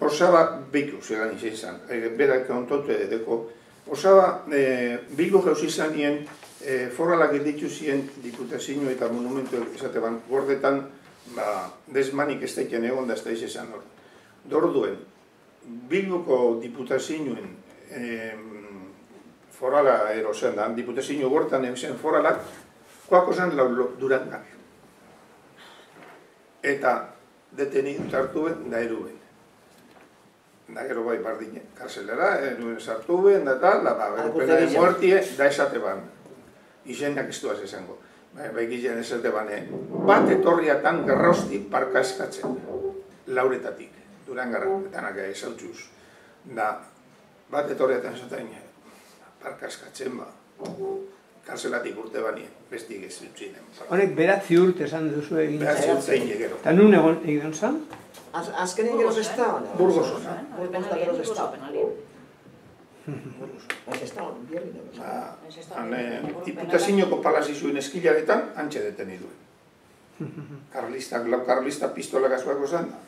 osaba Bilbo zelan izan, berak ontotu edeko, osaba Bilbo jauz izan nien, foralak editu ziren diputazio eta monumentu esate ban, gordetan, desmanik ez daiten egon da ez da izan hor. Dorduen, Bilboko diputazioen forala erozen da, diputazio gortan egin foralak, koako zen Durangar. Eta detenidu hartuen da eruen. Da gero bai bardine, karzelera, eruen sartu ben, da tal, pena de muertie, da esate ban. Izenak ez duaz esango. Bai gizien esate bane, bat etorriatan gerrosti parka eskatzen. Lauretatik, Durangarra, etanak esautxuz. Da, bat etorriatan esaten, parka eskatzen ba. Karzelatik urte banien, bestik ez zutzinen. Horek beratzi urte esan duzu egin. Beratzi urte egin gero. Eta nun egon zan? Azkenen geroz ez da, Burgos ona. Burgos da geroz ez da. Ez da, bierri da. Diputazioko palazizuen eskilaretan, antxe deteni duen. Karlista pistola gazuako zan,